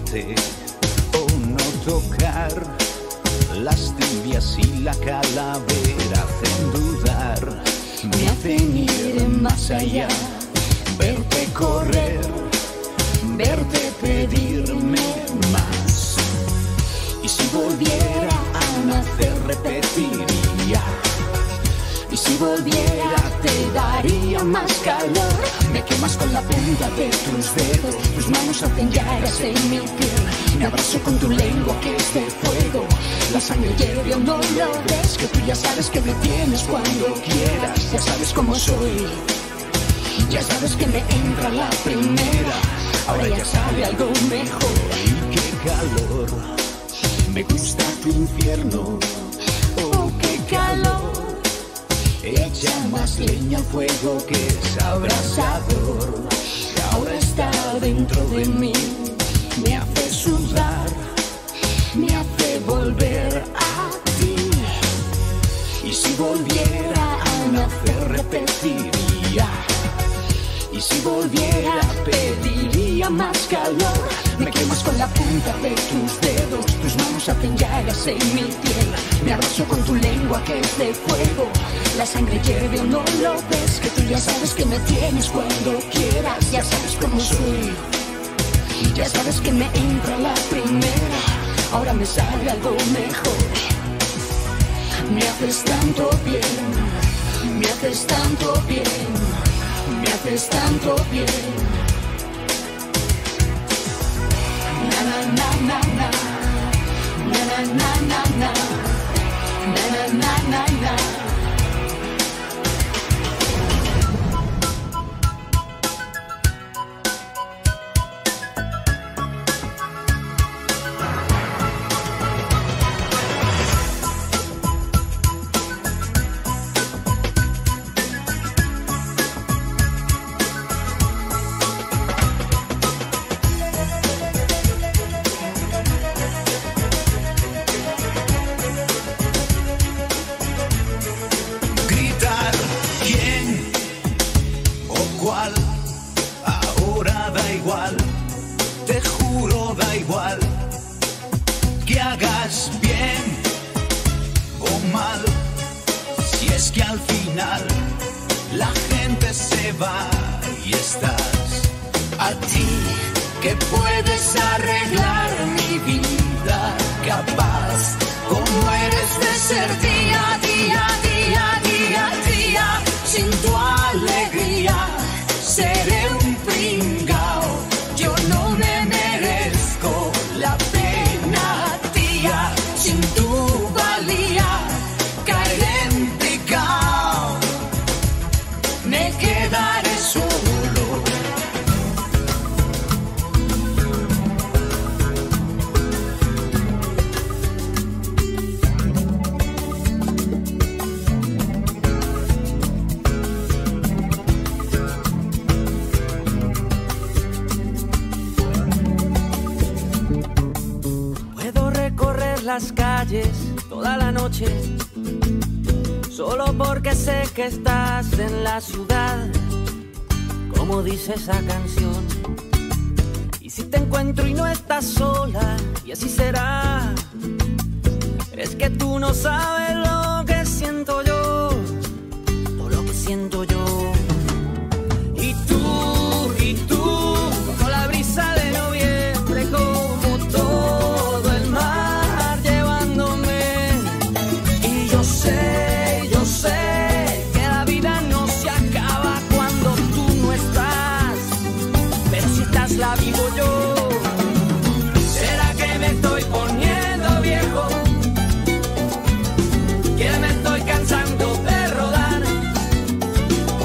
verte o no tocar. Las tibias y la calavera hacen dudar, me hacen ir más allá. Verte correr, verte pedirme más. Y si volviera a nacer repetiría. Y si volviera te daría más calor. Me quemas con la punta de tus dedos, tus manos hacen llagas en mi piel. Me abrazo con tu lengua que es de fuego. La sangre hierve o no lo ves, que tú ya sabes que me tienes cuando quieras. Ya sabes cómo soy, ya sabes que me entra la primera. Ahora ya sale algo mejor. Y qué calor, me gusta tu infierno. Oh, qué calor. Echa más leña al fuego que es abrasador. Ahora está dentro de mí, me hace sudar, me hace volver a ti. Y si volviera a nacer repetiría. Y si volviera pediría más calor. Me quemas con la punta de tus dedos, tus manos hacen llagas en mi piel. Me abrazo con tu lengua que es de fuego. La sangre hierve o no lo ves, que tú ya sabes que me tienes cuando quieras. Ya sabes cómo soy, ya sabes que me entra la primera. Ahora me sale algo mejor. Me haces tanto bien, me haces tanto bien, me haces tanto bien. Na na na na na, na na na na na, na na na na. Ahora da igual, te juro da igual, que hagas bien o mal. Si es que al final la gente se va y estás a ti, que puedes arreglar mi vida, capaz como eres de ser día a día, día a día, día, sin tu alegría. Seré un pringao, yo no me merezco la pena, tía. Sin tu valía, caeré en picao, me quedaré solo. Las calles toda la noche, solo porque sé que estás en la ciudad, como dice esa canción. Y si te encuentro y no estás sola, y así será, es que tú no sabes lo que siento yo, todo lo que siento yo. Y tú, con la brisa de noviembre, como todo el mar. Yo sé que la vida no se acaba cuando tú no estás, pero si estás la vivo yo. ¿Será que me estoy poniendo viejo? ¿Que me estoy cansando de rodar?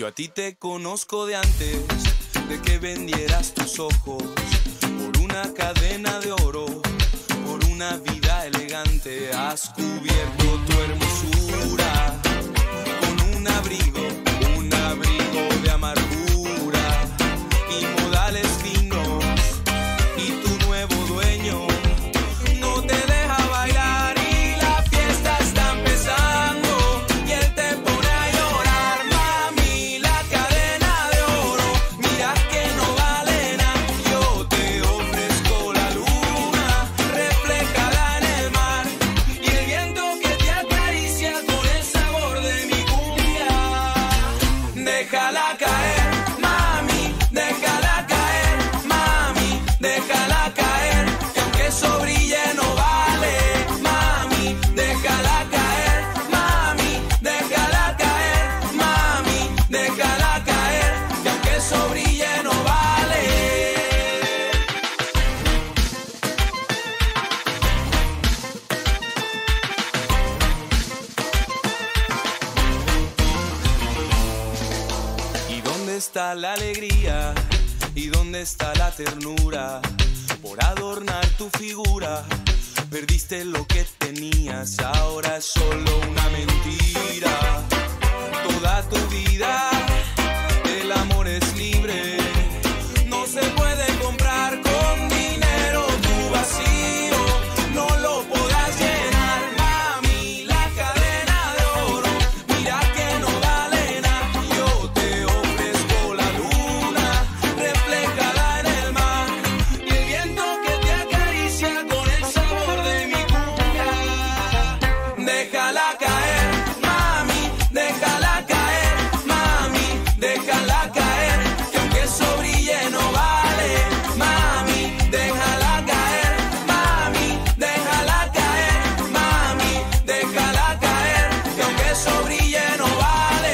a ti te conozco de antes de que vendieras tus ojos por una cadena de oro, por una vida elegante. Has cubierto tu hermosura con un abrigo de amargura y modales finos, y tu nuevo dueño no te deja bailar y la fiesta está empezando y él te pone a llorar. Mami, la cadena de oro, mira que no vale nada. Yo te ofrezco la luna reflejada en el mar y el viento que te acaricia con el sabor de mi cumbia. Déjala caer, mami, déjala caer, mami, déjala caer, que aunque eso brille no vale. Mami, déjala caer, mami, déjala caer, mami, déjala caer, que aunque eso brille no vale. ¿Y dónde está la alegría? ¿Y dónde está la ternura? Por adornar tu figura perdiste lo que tenías, ahora es solo una mentira. Toda tu vida el amor es libre, no se puede comprar con dinero. Tu vacío no lo podrás llenar. Mami, la cadena de oro, mira que no vale nada. Yo te ofrezco la luna reflejada en el mar y el viento que te acaricia con el sabor de mi cumbia. Déjala caer, mami, déjala caer, mami, déjala caer, que aunque eso brille no vale. Mami, déjala caer, mami, déjala caer, mami, déjala caer, que aunque eso brille no vale.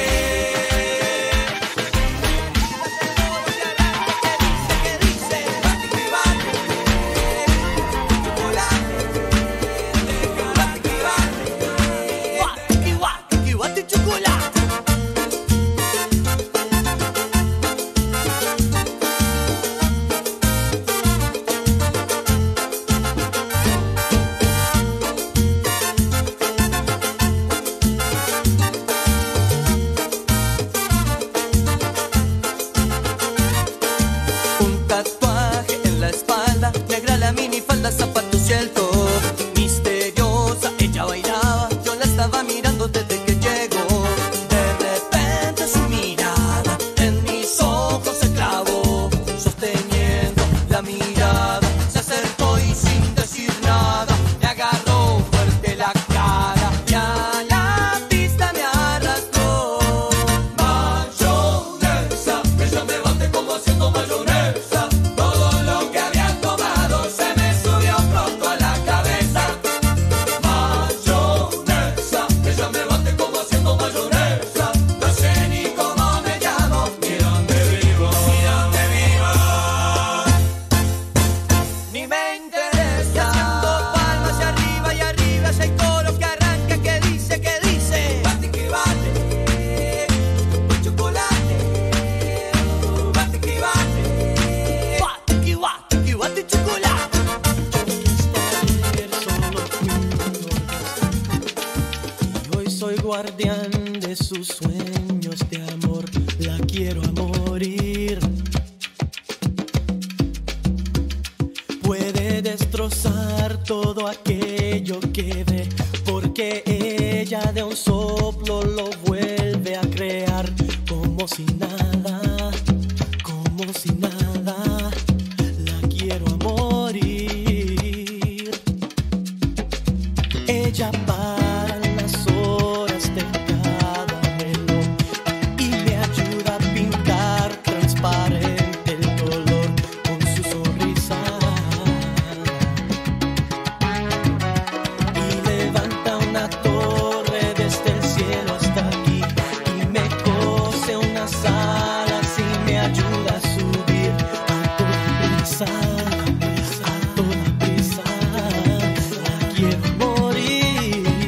Un tatuaje en la espalda, negra la minifalda, zapatos y el top. Misteriosa, ella bailaba, yo la estaba mirando desde que llegó. De repente su mirada en mis ojos se clavó, sosteniendo la mirada, se acercó y sin decir nada, me agarró fuerte la cara y a la pista me arrastró. Mayonesa, ella me bate como haciendo mayonesa. Todo lo que había tomado se me subió pronto a la cabeza. Mayonesa, ella me bate como haciendo mayonesa. No sé ni cómo me llamo, ni dónde vivo, ni dónde vivo, ni me interesa. Haciendo palmas y arriba ya hay coro que arranca, que dice, bate que bate, con chocolate, bate que bate, chocolate. Y hoy soy guardián de sus sueños de amor, la quiero a morir. Puede destrozar todo aquello que ve, porque ella de un soplo lo vuelve a crear, como si nada, como si nada. La quiero a morir. Ella para las horas de cada reloj y me ayuda a pintar transparente el dolor con su sonrisa. Y levanta una torre desde el cielo hasta aquí y me cose unas alas y me ayuda a subir a toda prisa, a toda prisa. La quiero morir.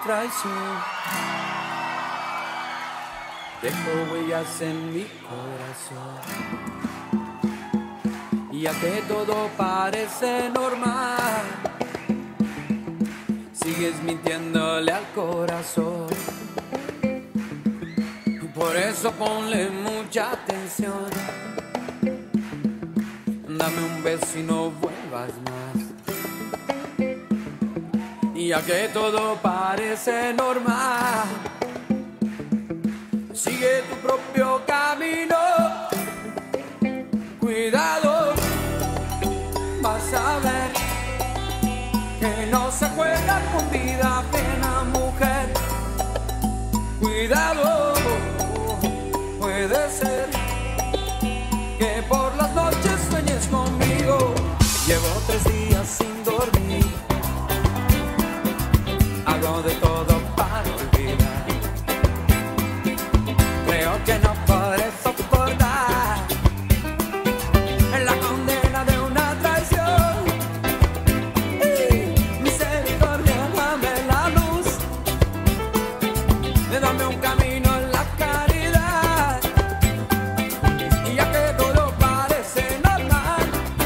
traición. Dejo huellas en mi corazón. Ya que todo parece normal, sigues mintiéndole al corazón. Por eso ponle mucha atención. Dame un beso y no vuelvas más. Ya que todo parece normal, sigue tu propio camino. Cuidado, vas a ver que no se juega con vida ajena, mujer. Cuidado, puede ser que por las noches sueñes conmigo. Llevo 3 días sin dormir, hago de todo para olvidar. Creo que no podré soportar la condena de una traición. Misericordia, dame la luz, dame un camino en la caridad. Y ya que todo parece normal,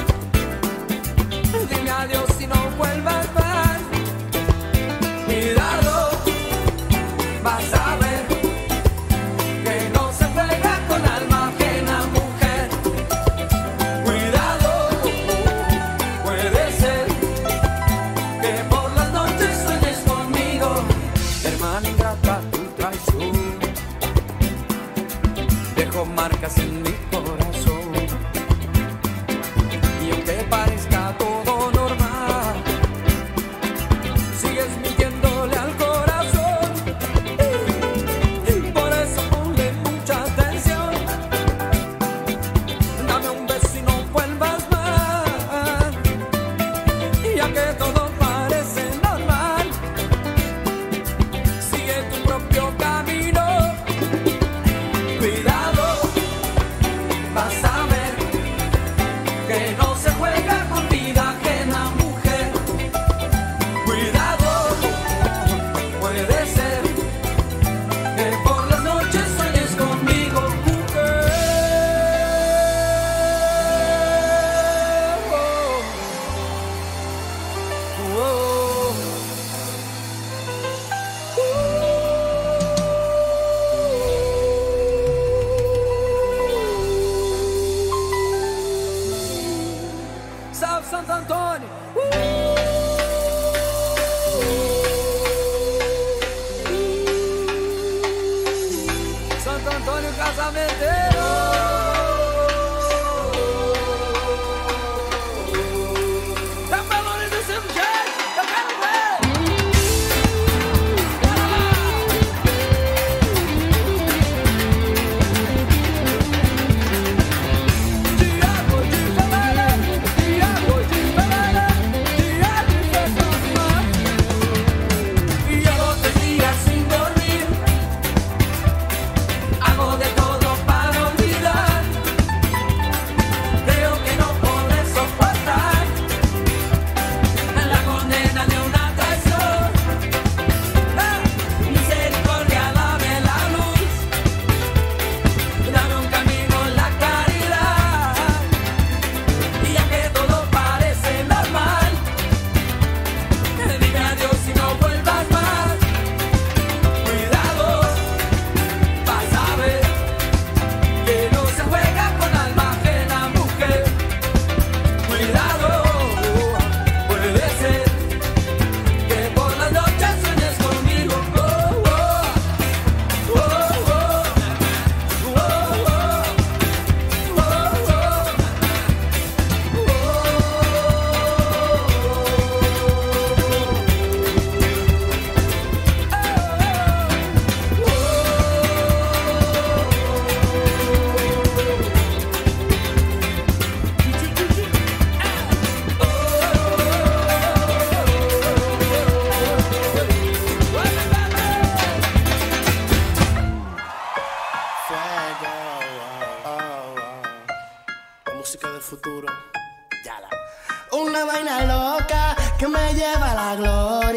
dime adiós y no vuelvas más. Cuidado, vas a ver que no se juega con alma ajena, mujer. Cuidado, puede ser que por las noches sueñes conmigo. Hermana ingrata, tu traición dejó marcas en mi corazón. Y aunque parezca todo normal, sigues mintiéndole al corazón. Y por eso ponle mucha atención. Dame un beso y no vuelvas más. Y ya que todo parece normal, sigue tu propio camino. Cuidado, vas a ver que no se juega con vida ajena, mujer. Cuidado, puede ser que por las noches sueñes conmigo, mujer. Salve Santo Antônio! Santo Antônio Casamenteiro! Tá falando desse jeito, eu quero ver! Diabo de fevereiro, diabo de fevereiro, diabo de fevereiro. Y llevo 3 días sin dormir, hago de todo para olvidar. Creo que no podré soportar la condena de una traición. Misericordia, dame la luz, dame un camino en la caridad. Y ya que todo parece normal, dime adiós y no vuelvas más. Cuidado, vas a ver que no se juega con alma ajena, mujer. Cuidado, puede ser que por las noches sueñes conmigo. La música del futuro. Yala. Una vaina loca que me lleva a la gloria.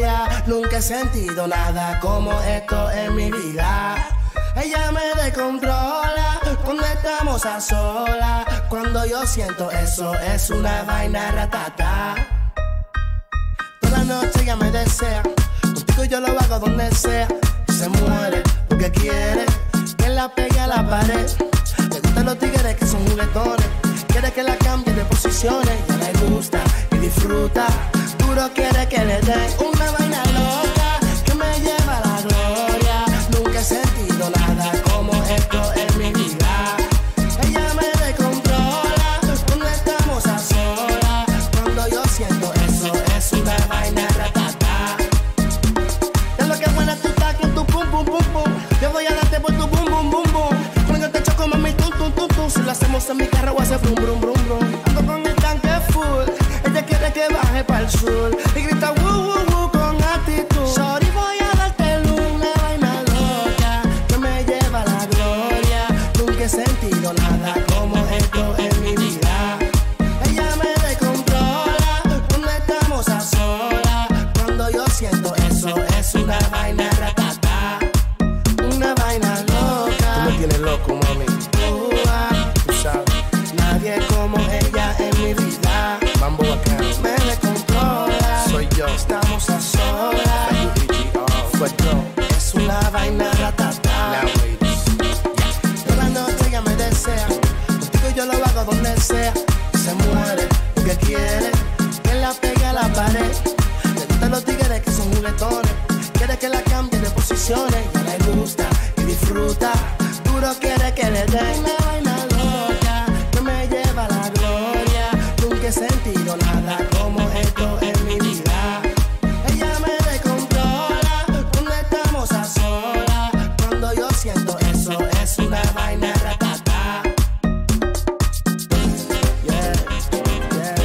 Nunca he sentido nada como esto en mi vida. Ella me descontrola cuando estamos a solas. Cuando yo siento eso es una vaina ratata. Toda la noche ella me desea, contigo yo lo hago donde sea. Se muere porque quiere que la pegue a la pared. Le gustan los tigres que son juguetones, quiere que la cambie de posiciones. Ya le gusta y disfruta, duro quiere que le dé una vaina loca que me lleva a la gloria. Nunca he sentido nada como esto en mi vida. Ella me descontrola cuando estamos a solas. Cuando yo siento eso es una vaina ratata. Es lo que buena tú estás con tu pum pum pum pum. Yo voy a darte por tu bum bum bum bum. Cuando te choco mami tum tum tum tum. Si lo hacemos en mi carro voy a hacer brum brum brum brum. Ando con el tanque full, ella quiere que baje pa'l sur y grita woo woo woo con actitud. Sorry, voy a darte una vaina loca que me lleva a la gloria. Nunca he sentido nada como esto en mi vida. Ella me descontrola cuando estamos a solas. Cuando yo siento eso es una vaina ratata. Una vaina loca. Tú me tienes loco, mami. Tú sabes, nadie como ella en mi vida. Mambo acá. Me descontrola. Soy yo. Estamos a solas. Es una vaina ratata. Toda la noche ella me desea, contigo yo lo hago donde sea. Se muere porque quiere que la pegue a la pared. Le gustan los tigres que son juguetones, quiere que la cambie de posiciones. Ya le gusta y disfruta, duro quiere que le dé una vaina loca que me lleva a la gloria. Nunca he sentido nada como esto en mi vida. Ella me descontrola cuando estamos a solas. Cuando yo siento eso es una vaina ratata. Yeah, yeah,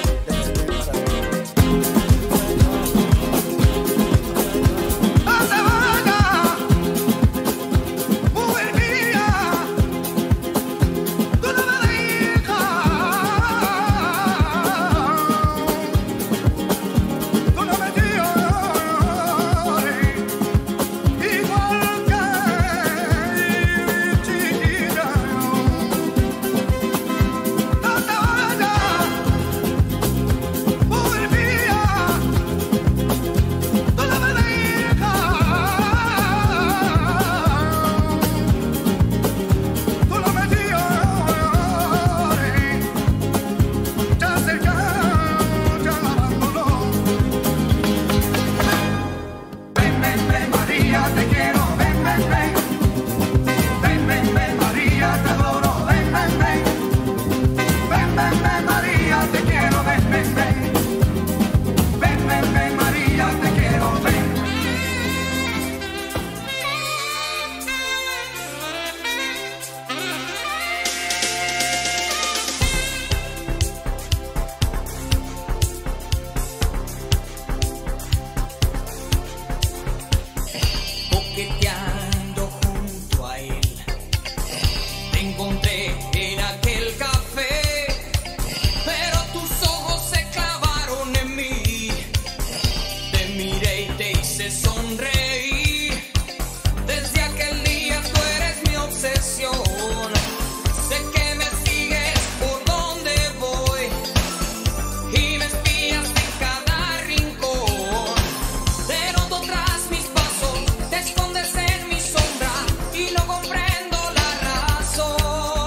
Coqueteando junto a él, te encontré en aquel café, pero tus ojos se clavaron en mí. Te miré y te hice sonreír. Desde aquel día tú eres mi obsesión. Sé que me sigues por donde voy y me espías en cada rincón. Te noto tras mis pasos, te escondes en mi sombra y no comprendo la razón.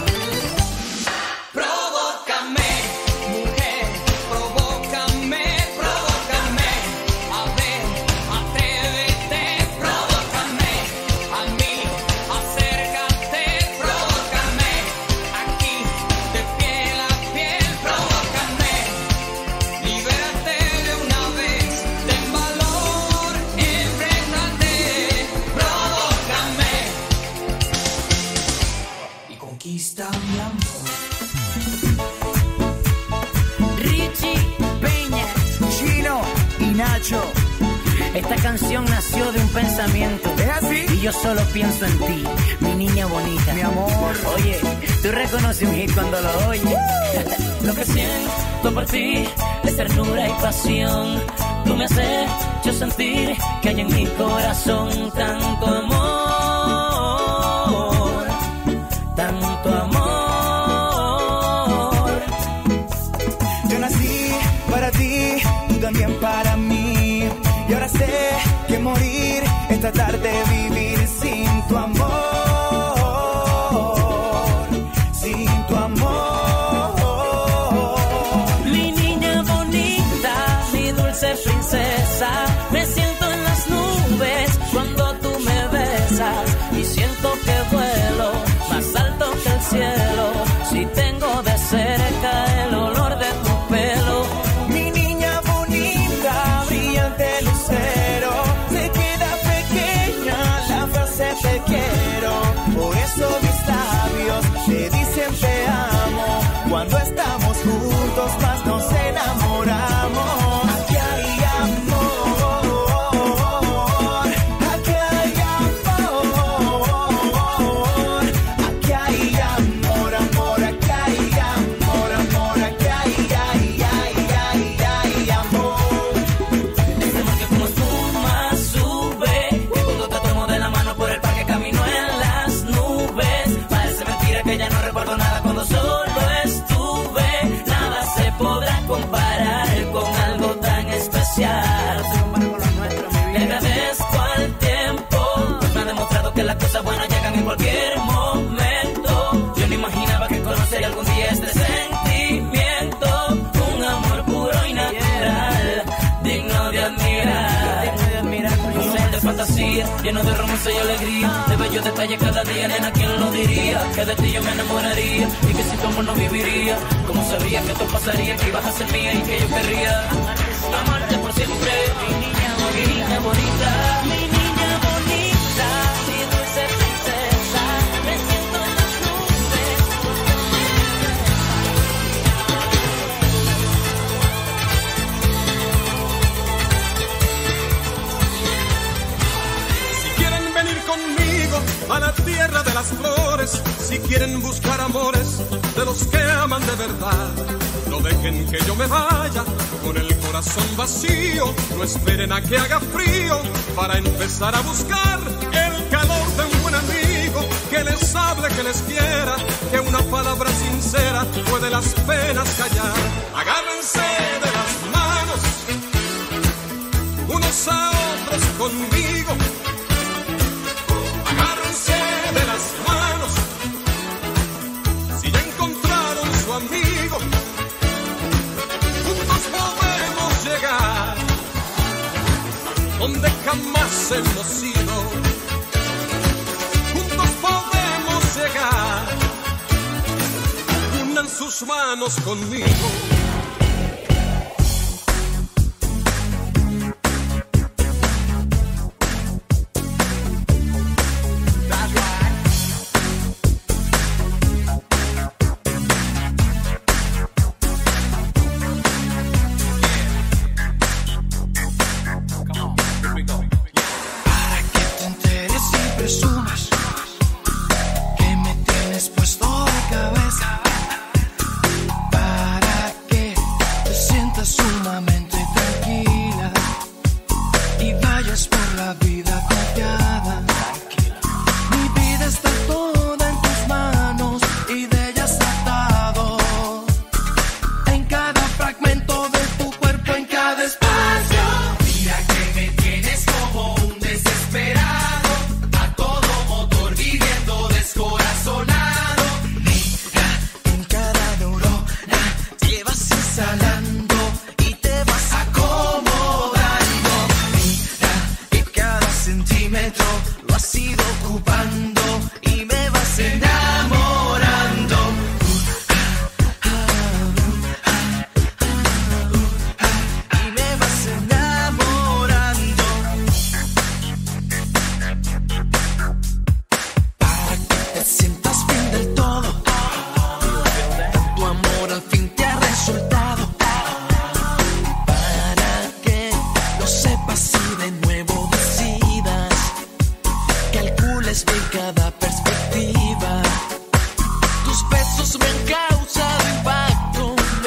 Provócame, mujer, provócame, provócame. A ver, atrévete, provócame. A mí, acércate, provócame. Aquí, de piel a piel, provócame. Libérate de una vez, ten valor, enfréntate, provócame y conquista mi amor. Richie Peña, Chino y Nacho. esta canción nació de un pensamiento. ¿Es así? Y yo solo pienso en ti, mi niña bonita. Mi amor. Oye, tú reconoces un hit cuando lo oyes. Lo que siento por ti es ternura y pasión. Tú me has hecho sentir que hay en mi corazón tanto amor, tanto amor. Yo nací para ti, tú también para mí. Y ahora sé que morir es tratar de vivir sin tu amor. Sin tu amor. Mi niña bonita, mi dulce princesa, me siento en las nubes cuando tú me besas y siento que vuelo más alto que el cielo si tengo de cerca el olor de tu pelo. Mi niña bonita, brillante lucero, se queda pequeña la frase te quiero. Por eso mis labios te dicen te amo. Cuando estamos juntos más nos enamoramos. Aquí hay amor, aquí hay amor, aquí hay amor, amor, aquí hay amor, amor, aquí hay amor. Ese amor que como espuma sube, que cuando te tomo de la mano por el parque camino en las nubes. Parece mentira que ya no recuerdo nada cuando solo estuve. Nada se podrá comparar con algo tan especial. Le agradezco al tiempo, pues me ha demostrado que las cosas buenas llegan en cualquier momento. Yo no imaginaba que conocería algún día este sentimiento, un amor puro y natural, digno de admirar. Un mundo de fantasía, lleno de romance y alegría, de bellos detalles cada día, nena, ¿quién lo diría? Que de ti yo me enamoraría y que sin tu amor no viviría. ¿Cómo sabría que esto pasaría, que ibas a ser mía y que yo querría amarte por siempre? Mi niña bonita, mi niña bonita, mi dulce princesa, me siento en las nubes. Si quieren venir conmigo a la tierra de las flores, si quieren buscar amores de los que aman de verdad, no dejen que yo me vaya con el corazón vacío, no esperen a que haga frío para empezar a buscar el calor de un buen amigo que les hable, que les quiera, que una palabra sincera puede las penas callar. Agárrense de las manos unos a otros conmigo. Agárrense de las manos si ya encontraron su amigo. Juntos podemos llegar donde jamás hemos ido. Juntos podemos llegar. Unan sus manos conmigo. cada perspectiva. Tus besos me han causado impacto.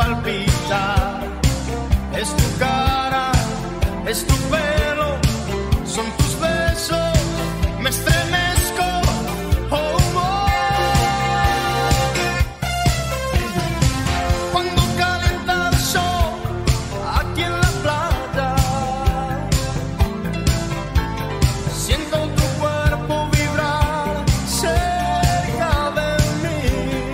palpita, es tu cara, es tu pelo, son tus besos, me estremezco, oh, oh. Cuando calienta el sol aquí en la playa, siento tu cuerpo vibrar cerca de mí,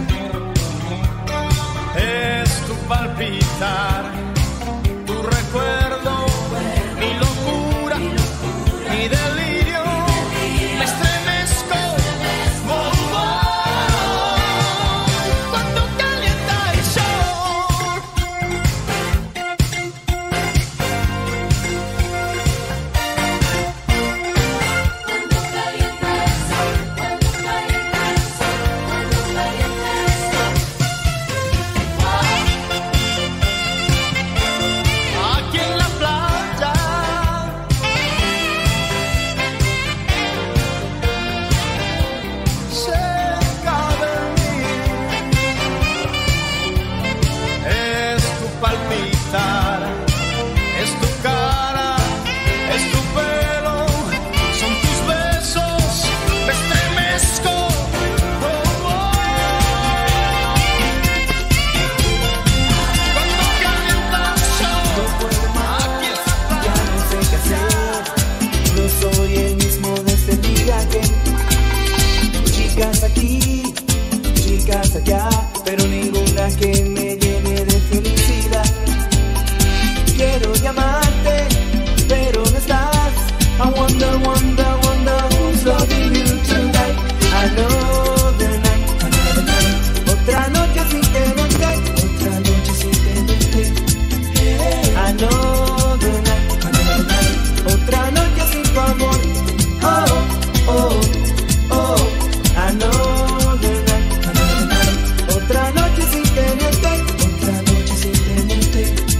es tu palpitar, tu recuerdo, mi locura, mi delirio, me estremezco, oh, oh, cuando calienta el sol. Aquí en la playa, cerca de mí, es tu palpitar, es tu cara, es tu pelo, son tus besos, me estremezco, oh, oh. Cuando calienta el sol, aquí en la Ya no sé qué hacer, no soy el mismo de este día que chicas aquí, chicas allá, pero ninguna que me llene de felicidad. Quiero llamarte, pero no estás. I wonder, wonder, wonder who's loving you tonight. Another night, another night. Otra noche sin tenerte, otra noche sin tenerte. Another night, another night. Otra noche sin tu amor. Oh, oh, oh. Another night, another night. Otra noche sin tenerte, otra noche sin tenerte.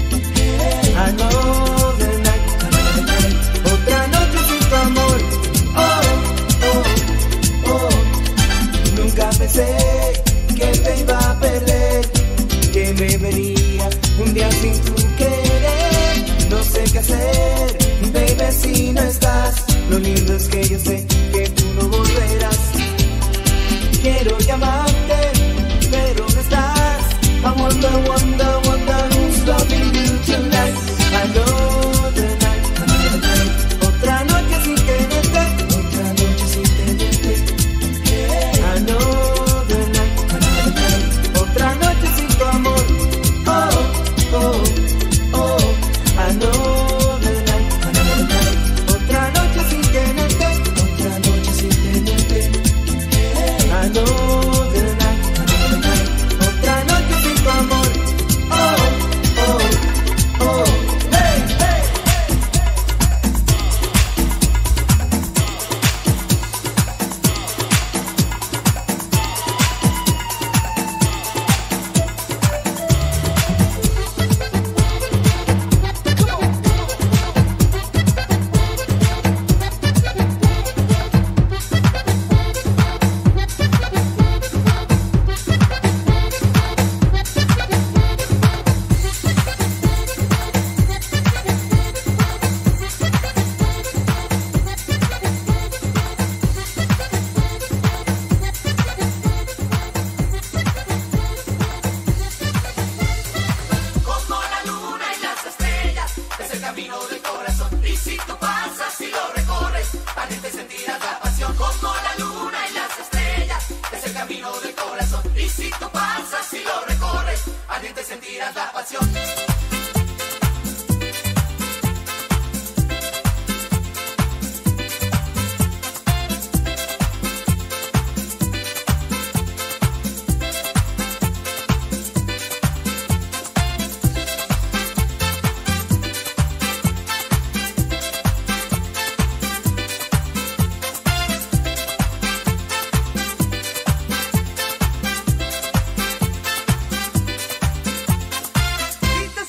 Another night, another night. Otra noche sin tu amor. Oh, oh, oh. Nunca pensé que te iba a perder, que me vería un día sin tu querer. No sé qué hacer, baby, si no estás. Lo lindo es que yo sé que tú no volverás. Quiero llamarte, pero no estás. I wonder, wonder, wonder who's loving you tonight. Another night, another night. Otra noche sin tenerte, otra noche sin tenerte. Another night, another night. Otra noche sin tu amor. Oh, oh, oh. Another night, another night. Otra noche sin tenerte, otra noche sin tenerte. Another night, another night. Otra noche sin tu amor. Oh, oh, oh. Hey, hey. Como la luna y las estrellas, es el camino del corazón. Y si tú pasas y lo recorres, ardiente sentirás la pasión. Como la luna y las estrellas, es el camino del corazón. Y si tú pasas y lo recorres, ardiente sentirás la pasión. Y te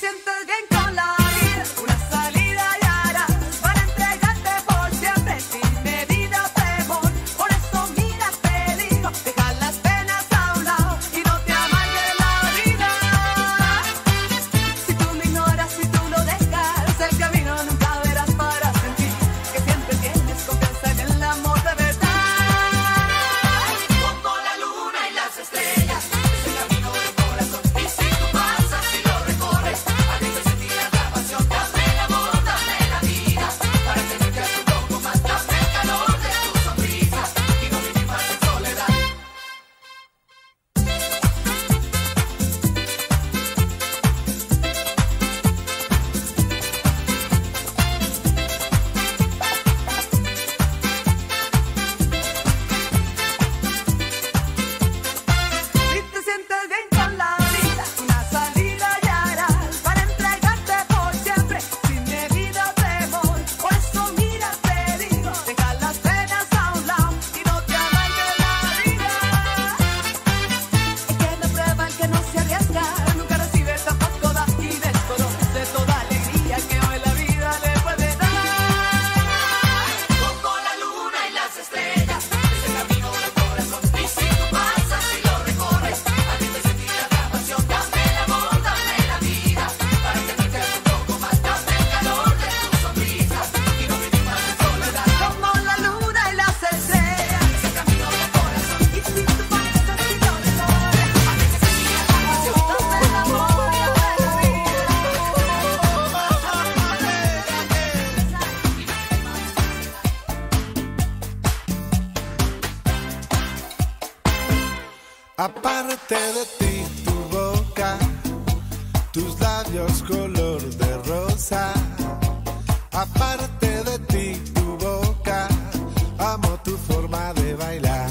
Aparte de ti, tu boca, tus labios color de rosa. Aparte de ti, tu boca, amo tu forma de bailar.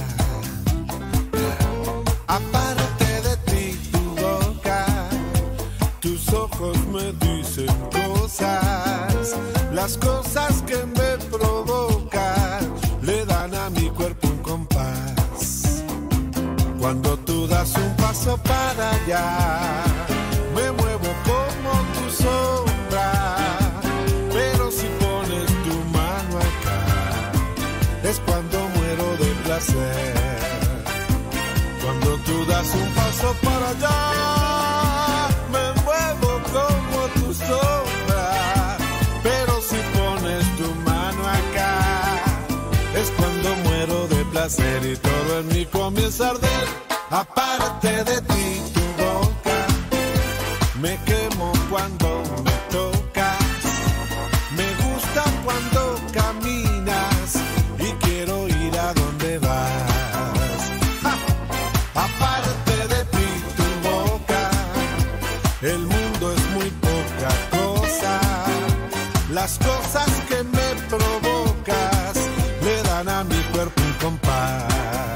Aparte de ti, tu boca, tus ojos me dicen cosas. Las cosas que me provocan le dan a mi cuerpo un compás. Cuando tú das un paso para allá, me muevo como tu sombra. Pero si pones tu mano acá, es cuando muero de placer. Cuando tú das un paso para allá, me muevo como tu sombra. Pero si pones tu mano acá, es cuando muero de placer y todo en mí comienza a arder. Aparte de ti, tu boca, me quemo cuando me tocas. Me gusta cuando caminas y quiero ir a donde vas. ¡Ja! Aparte de ti, tu boca, el mundo es muy poca cosa. Las cosas que me provocas le dan a mi cuerpo un compás.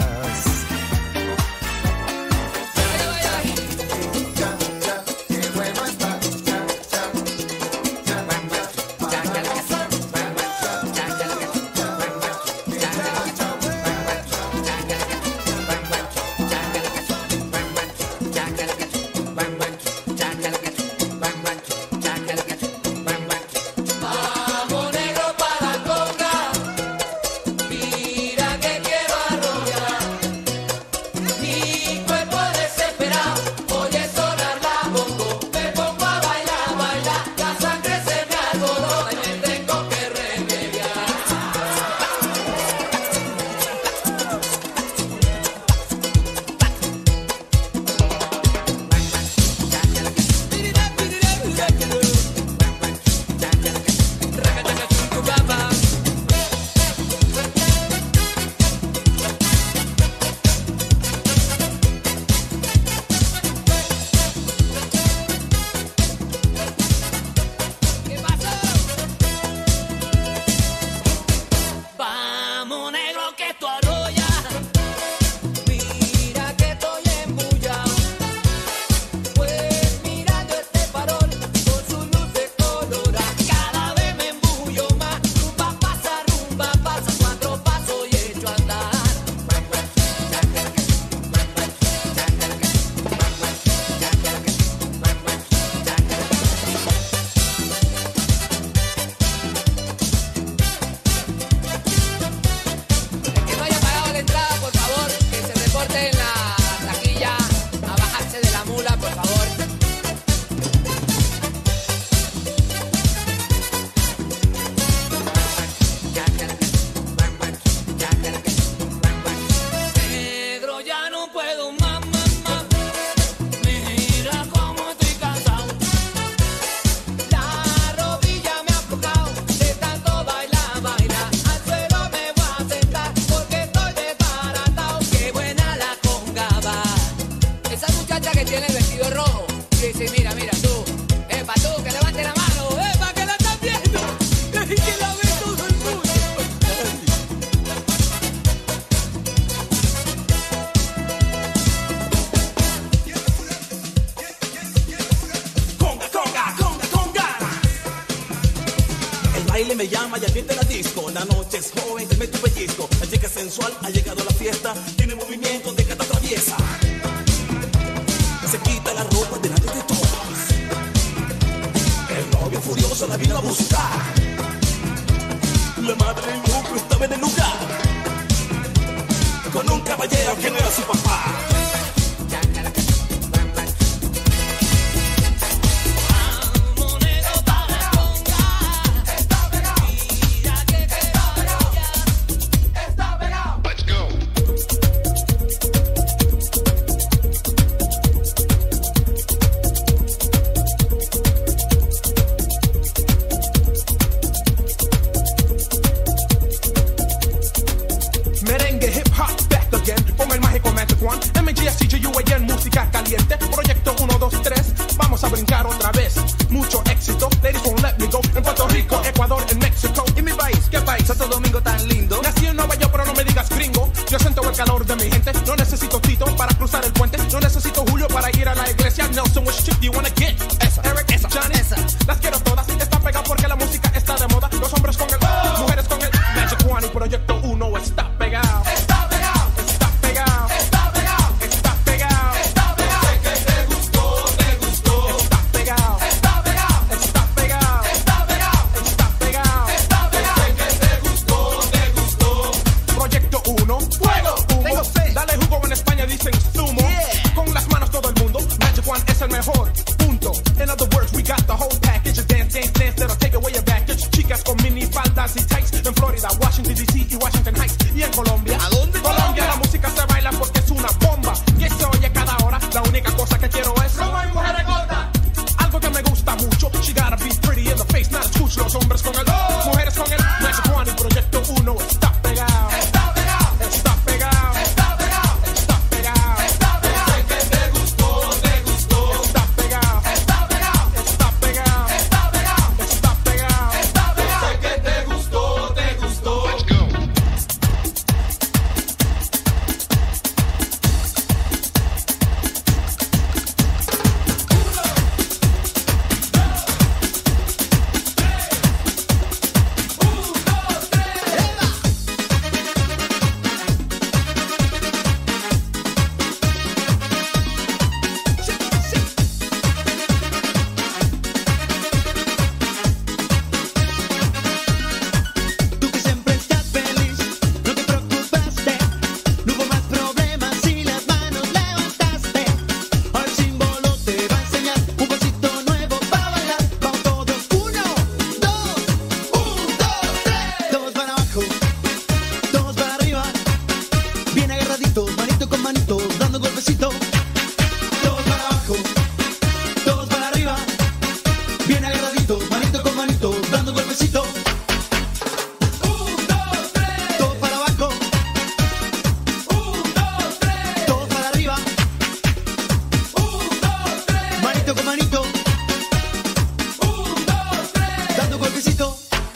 Me llama y ambiente la disco. La noche es joven, te meto un pellizco. La chica sensual ha llegado a la fiesta. Tiene movimiento de gata traviesa. Se quita la ropa delante de todos. El novio furioso la vino a buscar. La madre del grupo estaba en el lugar, con un caballero que no era su papá. Merengue, hip hop, back again. Con el mágico Magic One. vamos a brincar otra vez. Mucho éxito, ladies won't let me go. En Puerto Rico, Ecuador, en México. ¿Y mi país? ¿Qué país? Santo Domingo tan lindo. Nací en Nueva York, pero no me digas gringo. Yo siento el calor de mi gente. No necesito Tito para cruzar el puente. No necesito Julio para ir a la iglesia. Nelson, which chick do you wanna get? Esa, Eric, esa, Johnny, esa. Las quiero todas. Está pegada porque la música está de moda. Los hombres con el mujeres con el Magic One y Proyecto 1 está pegado. Está pegado. Está pegado. Está pegado. Está pegado. Está pegado. Sé que te gustó, te gustó. Está pegado. Está pegado. Está pegado. Está pegado. Está pegado. Está pegado. Sé que te gustó, te gustó. Proyecto 1, fuego, humo. Dale jugo, en España dicen zumo. Con las manos todo el mundo. Magic One es el mejor. Punto. In other words, we got the whole package. A dance, dance, dance that'll take away your baggage. Chicas con mini faldas y tights. En Florida, Washington DC y Washington Heights. Y en Colombia. ¿A dónde? Colombia, la música se baila porque es una bomba. Que se oye cada hora. La única cosa que quiero es Roma y mujeres gordas. Algo que me gusta mucho. She gotta be pretty in the face, not a touch. Los hombres con el mujeres con el Magic One y Proyecto 1 está pegado. Está pegado. Está pegado. Está pegado. Está pegado. Está pegado. Sé que te gustó, te gustó. Está pegado. Está pegado. Está pegado. Está pegado. Está pegado. Está pegado. Sé que te gustó, te gustó. Let's go. Tú que siempre estás feliz, no te preocupaste. No hubo más problemas y las manos levantaste. Ahora el símbolo te va a enseñar un pasito nuevo para bailar. Vamos todos, 1, 2, 1, 2, 3. Todos para abajo, todos para arriba. Bien agarraditos, manito con manito, dando un golpecito. Todos para abajo, todos para arriba. Bien agarraditos, manito con manito, dando un golpecito. Todos para abajo, todos para arriba, manito con manito, dando un golpecito.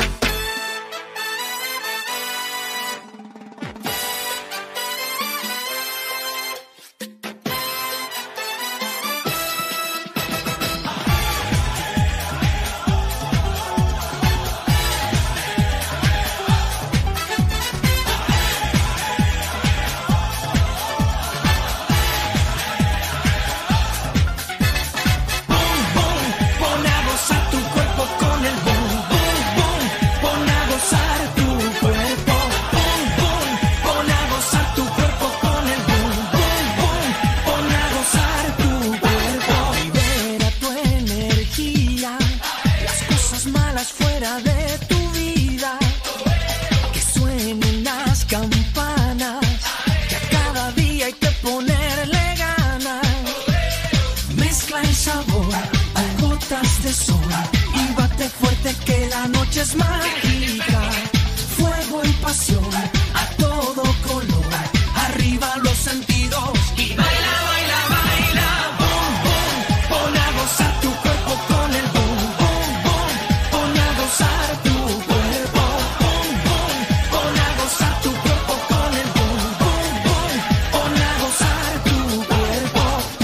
Pon a gozar tu cuerpo con el boom, boom, boom. Pon a gozar tu cuerpo, boom, boom. Pon a gozar tu cuerpo con el boom, boom, boom. Pon a gozar tu cuerpo. Libera tu energía, las cosas malas fuera de tu vida. Que suenen las campanas, que a cada día hay que ponerle ganas. Mezcla el sabor a gotas de sol y bate fuerte que la noche es mágica. Fuego y pasión a todo color. Arriba los sentidos y baila, baila, baila. Boom, boom. Pon a gozar tu cuerpo con el boom, boom, boom. Pon a gozar tu cuerpo, boom, boom. Pon a gozar tu cuerpo con el boom, boom, boom. Pon a gozar tu cuerpo.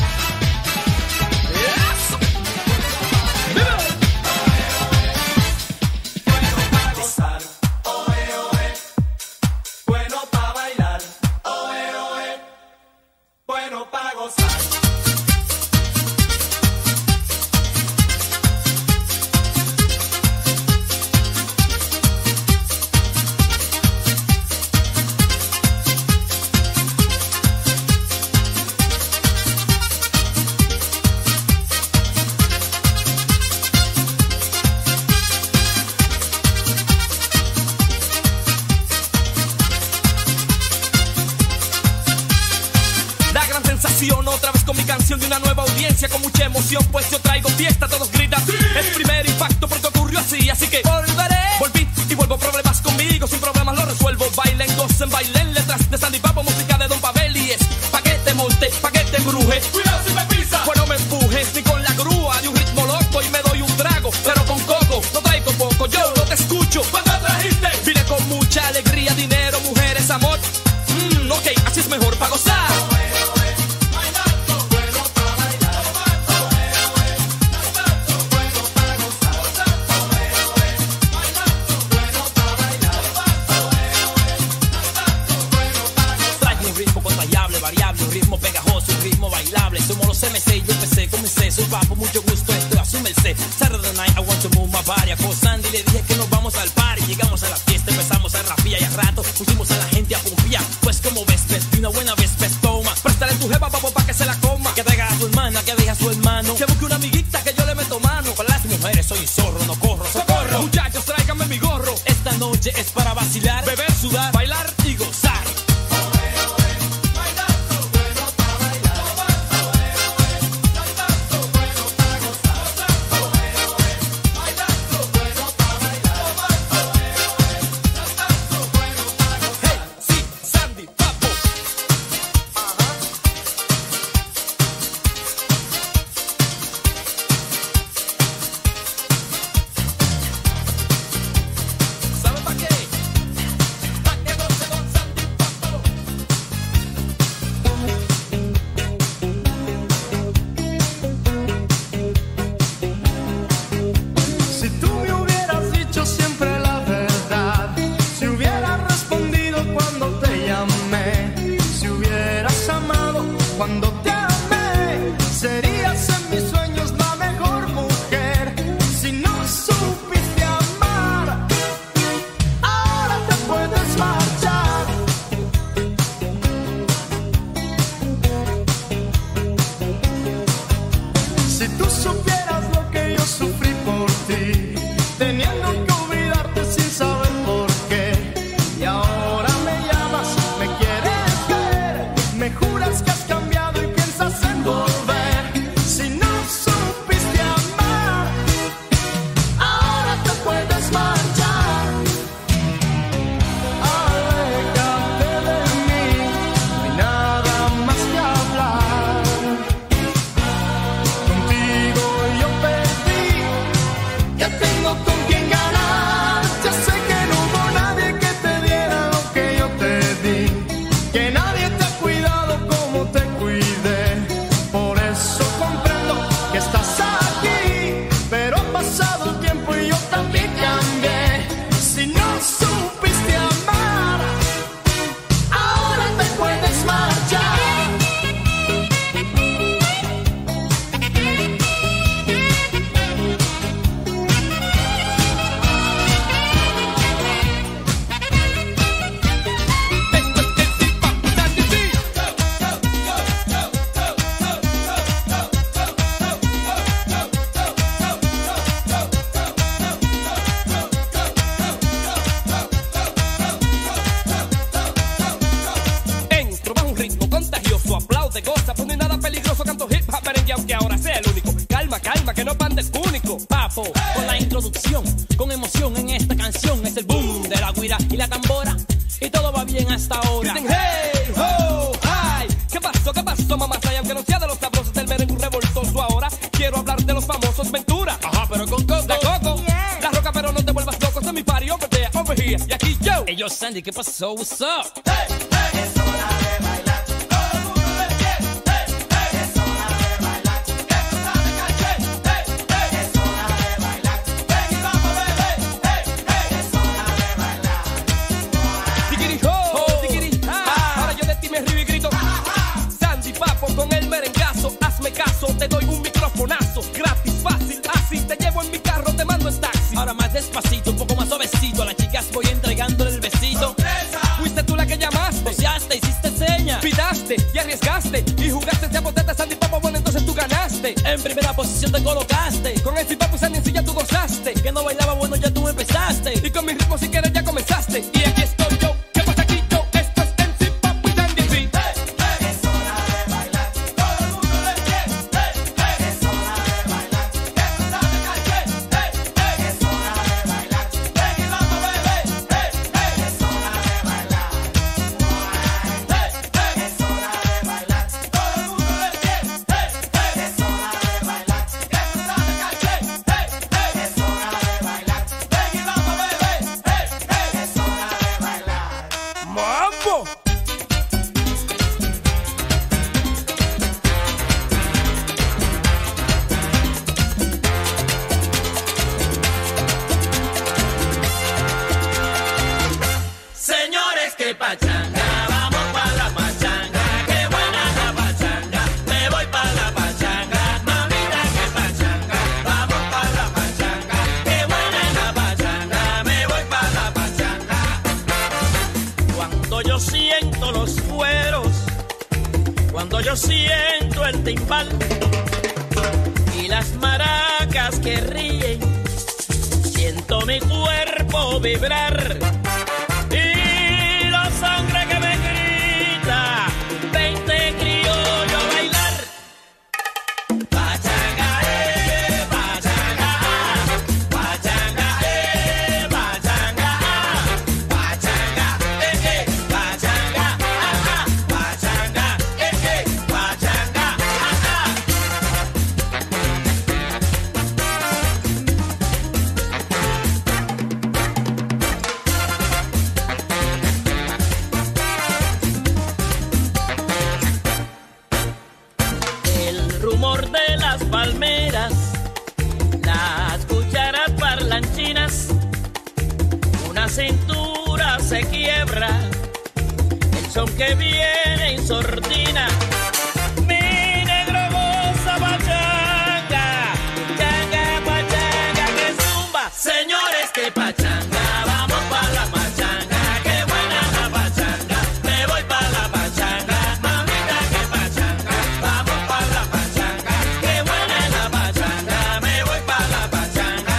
Bueno pa' bailar, oe, oe. Bueno pa' gozar. La gran sensación, otra vez con mi canción de una nueva audiencia con mucha emoción, pues yo traigo fiesta, todos gritan. Es primer impacto porque ocurrió así que volveré. Volví y vuelvo, problemas conmigo, sin problemas los resuelvo. Bailen, gocen, bailen, letras de Sandy Papo, música de Don Pavel y es pa' que te monte, pa' que te embruje. Cuidado si me pisas, pues no me empujes ni con la grúa de un Papo, mucho gusto, esto es a su merced. Saturday night, I want to move my body. A Sandy le dije que nos vamos al party. Llegamos a la fiesta, empezamos a rapear y a rato pusimos a la gente a pumpear. Pues como ves, y una buena vez, toma. Préstale tu jeva, papo, pa' que se la coma. Que traiga a tu hermana, que deje a su hermano. Que busque una amiguita que yo le meto mano. Para las mujeres soy zorro, no corro. ¡Socorro! Muchachos, tráiganme mi gorro. Esta noche es para vacilar, beber, sudar, bailar y gozar. Yo, Sandy, ¿qué pasó? What's up? Hey, hey, es hora de bailar. Todo el mundo de pie. Hey, hey, es hora de bailar. Esto está de caché. Hey, hey, es hora de bailar. Ven y vamos, bebé. Hey, hey, es hora de bailar. Tiquiri ho, tiquiri ha. Ahora yo de ti me río y grito. Sandy Papo con el merengazo. Hazme caso, te doy un microfonazo. Gratis, fácil, así. Te llevo en mi carro, te mando en taxi. Ahora más despacito, un poco más suavecito. A las chicas voy entregándole el besito. Fuiste tú la que llamaste, boceaste, hiciste señas, pitaste y arriesgaste y jugaste esa boteta, Sandy Papo, bueno, entonces tú ganaste. En primera posición te colocaste, con el Papo y Sandy en silla tú gozaste. Que no bailaba, bueno, ya tú empezaste, y con mi ritmo si quieres ya comenzaste. Y aquí estoy yo, ¿qué pasa aquí yo? Esto es MC Papo y Sandy P. Hey, hey, es hora de bailar, todo el mundo de pie. Hey, hey, es hora de bailar, esto está de caché. Hey, hey, es hora de bailar, ven y vamos, bebé. Hey, hey, es hora de bailar. Hey, hey, es hora de bailar, todo el mundo de pie. Hey, hey, es hora de bailar, esto está de caché. Hey, hey, es hora de bailar, ven y vamos, bebé. Hey, que ríen, siento mi cuerpo vibrar y la sangre que me grita, vente criollo a bailar. Pachanga, pachanga, pachanga, pachanga, pachanga, pachanga, pachanga, pachanga. El rumor de las palmeras, las cucharas parlanchinas, una cintura se quiebra, el son que viene en sordina. Mi negro goza pachanga, changa, pachanga que zumba. Señores, que pachanga, vamos pa' la pachanga, que buena la pachanga, me voy pa' la pachanga, mamita que pachanga, vamos pa' la pachanga, que buena la pachanga, me voy pa' la pachanga.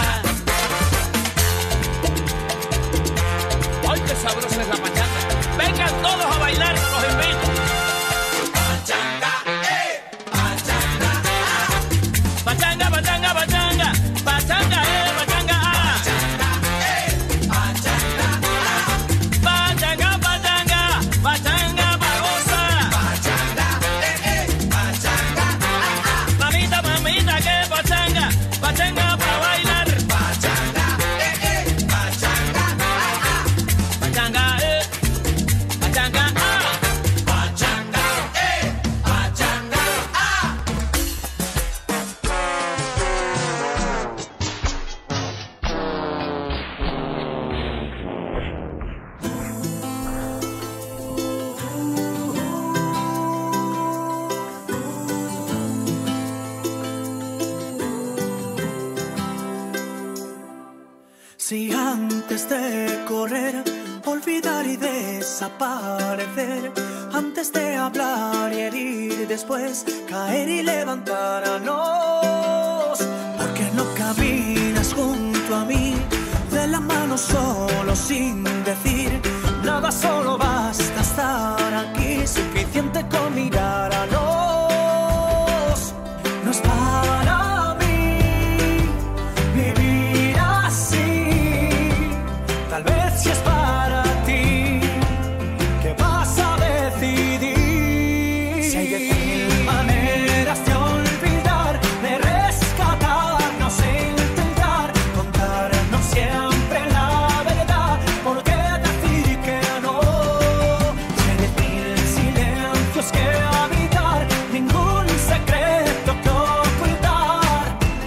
¡Ay, qué sabrosa es la pachanga! Vengan todos a bailar, los invito. Pachanga, pachanga, pachanga, pachanga, pachanga, pachanga, pachanga, pachanga, pachanga, pachanga pa' gozar. Pachanga, mamita, mamita, que pachanga, pachanga pa' bailar. Pachanga, pachanga, pachanga, pachanga, pachanga, pachanga. Si antes de correr, olvidar y desaparecer, antes de hablar y herir, después caer y levantarnos, ¿por qué no caminas junto a mí, de la mano solo sin decir nada? Solo basta estar aquí, suficiente con mirarnos. No es para mí vivir así, tal vez si es para ti, ¿qué vas a decidir? Si hay 10.000 maneras de olvidar, de rescatarnos e intentar contarnos siempre la verdad, ¿por qué decir que no? Si hay 10.000 silencios que habitar, ningún secreto que ocultar,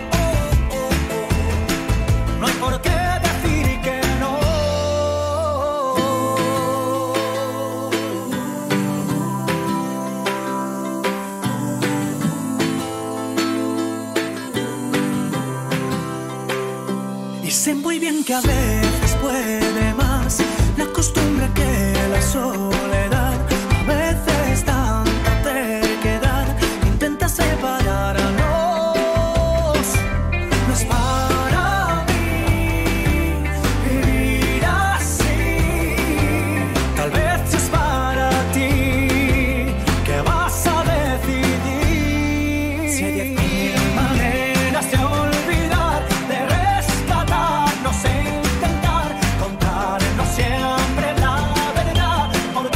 no hay por qué decir que no. Y sé muy bien que a veces puede más la costumbre que la soledad, a veces tanta terquedad intenta separarnos. No es para mí vivir así, tal vez si es para ti, ¿qué vas a decidir? Si hay 10.000 maneras de olvidar, de rescatarnos e intentar contarnos siempre la verdad, ¿por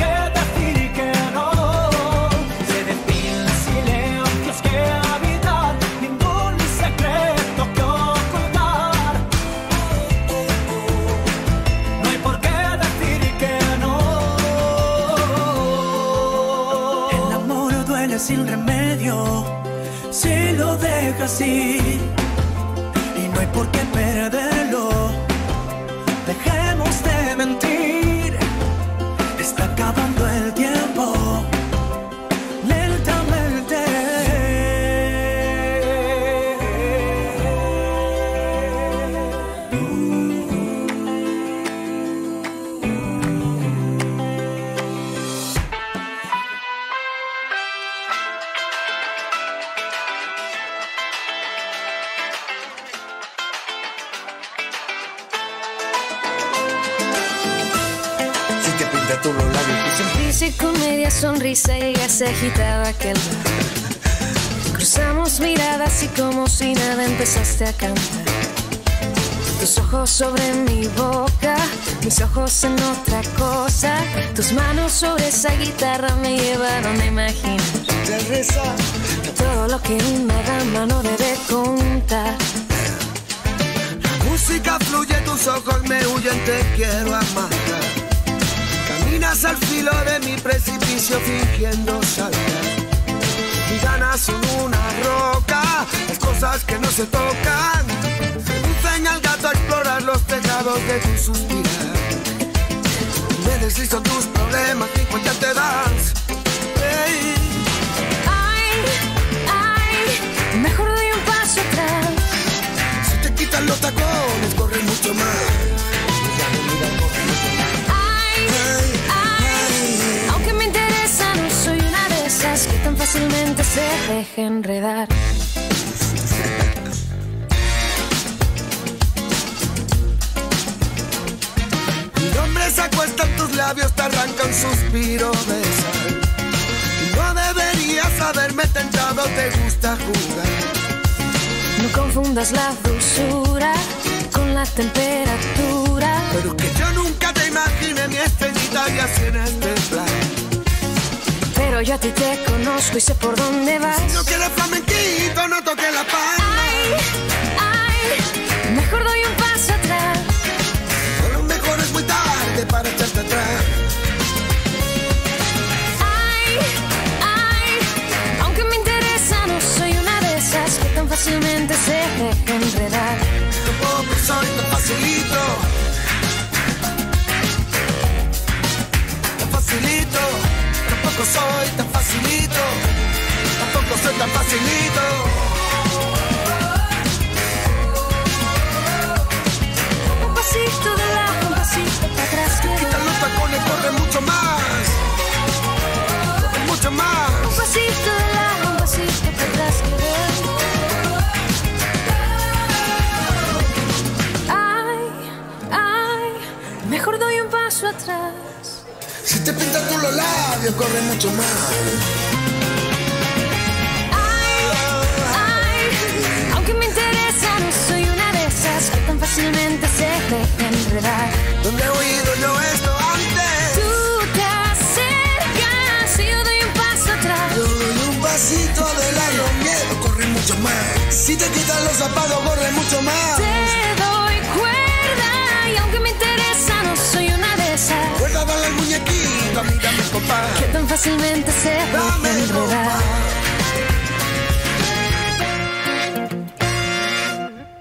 noche con media sonrisa llegaste agitado a aquel bar. Cruzamos miradas y como si nada empezaste a cantar. Tus ojos sobre mi boca, mis ojos en otra cosa. Tus manos sobre esa guitarra me llevaron a imaginar todo lo que una dama no debe contar. La música fluye, tus ojos me huyen, te quiero amar. Caminas al filo de mi precipicio fingiendo saltar. Mis ganas son una roca, las cosas que no se tocan. Seducen al gato a explorar los tejados de tu suspirar. Me deslizo tus problemas y cuenta te das. Hey. Ay, mejor doy un paso atrás. Si te quitan los tacones, corre mucho más. Aunque me interesa, no soy una de esas que tan fácilmente se deja enredar. Mi nombre se acuesta en tus labios, te arranca un suspiro de sal. Y no deberías haberme tentado, te gusta jugar. No confundas la dulzura con la temperatura. Pero que yo nunca te imaginé mi estrellita y así en este plan. Pero yo a ti te conozco y sé por dónde vas. Si no quieres flamenquito, no toques la palma. Ay, mejor doy un paso atrás. A lo mejor es muy tarde para echarte atrás. Ay, aunque me interesa, no soy una de esas que tan fácilmente se deja enredar. Tampoco soy tan facilito. Tan facilito. Tampoco soy tan facilito. Tampoco soy tan facilito. Un pasito de lado, un pasito para atrás. Quitan los tacones, corre mucho más. Corre mucho más. Un pasito de lado, un pasito para atrás. Ay, mejor doy un paso atrás. Si te pintas tú los labios, corre mucho más. Ay, aunque me interesa, no soy una de esas que tan fácilmente se deja enredar. ¿Dónde he oído yo esto antes? Tú te acercas y yo doy un paso atrás. Yo doy un pasito de lado, miedo, corre mucho más. Si te quitan los zapatos, corre mucho más. Te doy cuerda y aunque me interesa, no soy una de esas. Cuerda, dale al muñequito, mírame, compadre. Que tan fácilmente se deja enredar.